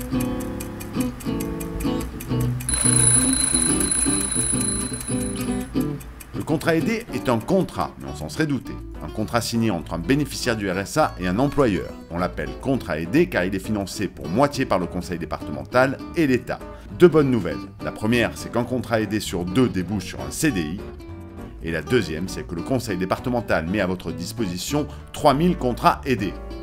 Le contrat aidé est un contrat, mais on s'en serait douté. Un contrat signé entre un bénéficiaire du RSA et un employeur. On l'appelle contrat aidé car il est financé pour moitié par le conseil départemental et l'État. Deux bonnes nouvelles. La première, c'est qu'un contrat aidé sur deux débouche sur un CDI. Et la deuxième, c'est que le conseil départemental met à votre disposition 3000 contrats aidés.